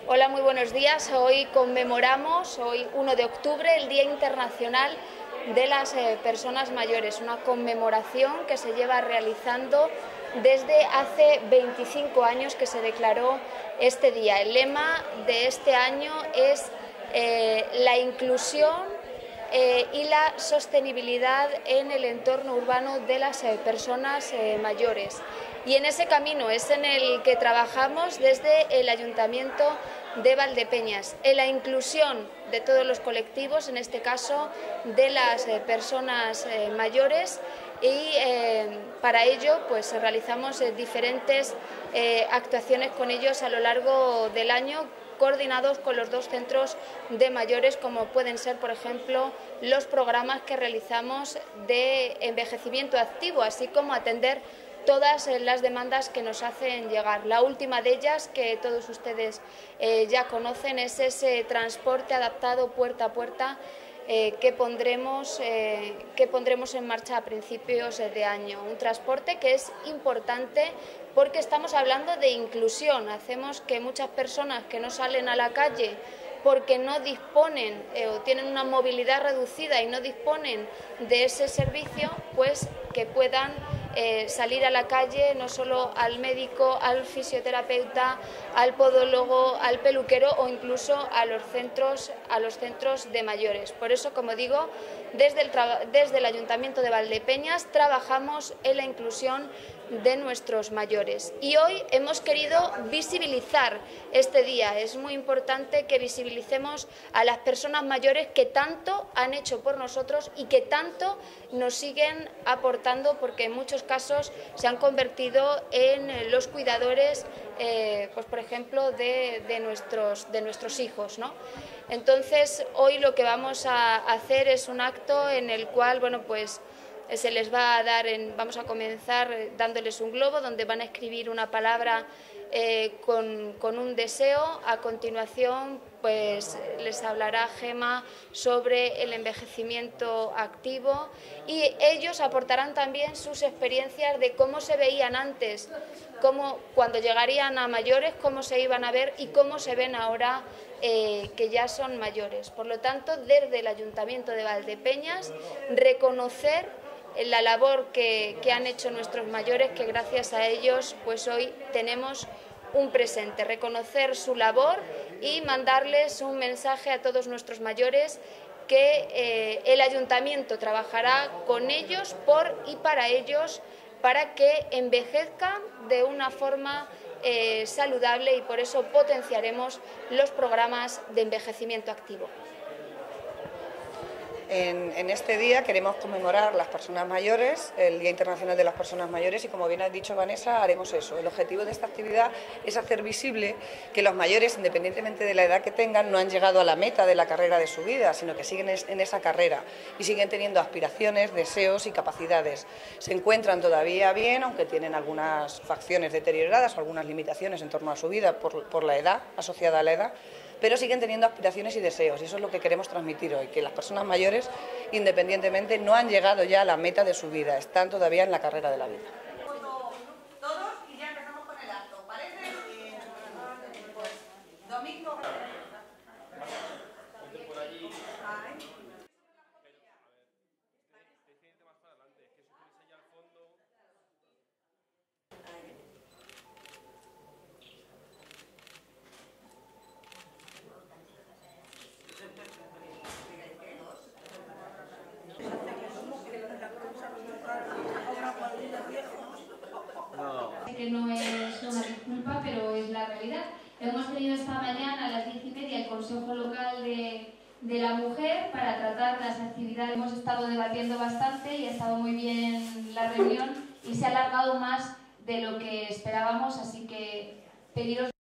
Hola, muy buenos días. Hoy conmemoramos, hoy 1 de octubre, el Día Internacional de las Personas Mayores, una conmemoración que se lleva realizando desde hace 25 años que se declaró este día. El lema de este año es la inclusión y la sostenibilidad en el entorno urbano de las personas mayores. Y en ese camino es en el que trabajamos desde el Ayuntamiento de Valdepeñas, en la inclusión de todos los colectivos, en este caso de las personas mayores, y para ello pues realizamos diferentes actuaciones con ellos a lo largo del año, coordinados con los dos centros de mayores, como pueden ser, por ejemplo, los programas que realizamos de envejecimiento activo, así como atender todas las demandas que nos hacen llegar. La última de ellas, que todos ustedes ya conocen, es ese transporte adaptado puerta a puerta que pondremos en marcha a principios de año. Un transporte que es importante porque estamos hablando de inclusión. Hacemos que muchas personas que no salen a la calle porque no disponen o tienen una movilidad reducida y no disponen de ese servicio, pues que puedan salir a la calle, no solo al médico, al fisioterapeuta, al podólogo, al peluquero o incluso a los centros de mayores. Por eso, como digo, desde el Ayuntamiento de Valdepeñas trabajamos en la inclusión de nuestros mayores. Y hoy hemos querido visibilizar este día. Es muy importante que visibilicemos a las personas mayores que tanto han hecho por nosotros y que tanto nos siguen aportando, porque en muchos casos se han convertido en los cuidadores, pues por ejemplo, de nuestros hijos, ¿no? Entonces, hoy lo que vamos a hacer es un acto en el cual, bueno, pues se les va a dar, vamos a comenzar dándoles un globo donde van a escribir una palabra con un deseo. A continuación, pues les hablará Gema sobre el envejecimiento activo y ellos aportarán también sus experiencias de cómo se veían antes, cómo cuando llegarían a mayores, cómo se iban a ver y cómo se ven ahora que ya son mayores. Por lo tanto, desde el Ayuntamiento de Valdepeñas, reconocer la labor que han hecho nuestros mayores, que gracias a ellos pues hoy tenemos un presente, reconocer su labor y mandarles un mensaje a todos nuestros mayores que el Ayuntamiento trabajará con ellos, por y para ellos, para que envejezcan de una forma saludable, y por eso potenciaremos los programas de envejecimiento activo. En este día queremos conmemorar las personas mayores, el Día Internacional de las Personas Mayores, y como bien ha dicho Vanessa, haremos eso. El objetivo de esta actividad es hacer visible que los mayores, independientemente de la edad que tengan, no han llegado a la meta de la carrera de su vida, sino que siguen en esa carrera y siguen teniendo aspiraciones, deseos y capacidades. Se encuentran todavía bien, aunque tienen algunas facciones deterioradas o algunas limitaciones en torno a su vida por la edad, asociada a la edad, pero siguen teniendo aspiraciones y deseos, y eso es lo que queremos transmitir hoy, que las personas mayores, independientemente, no han llegado ya a la meta de su vida, están todavía en la carrera de la vida. Todos y ya empezamos con el acto, ¿parece? Domingo. Que no es una disculpa, pero es la realidad. Hemos tenido esta mañana a las 10:30 el Consejo Local de la Mujer para tratar las actividades. Hemos estado debatiendo bastante y ha estado muy bien la reunión y se ha alargado más de lo que esperábamos, así que pediros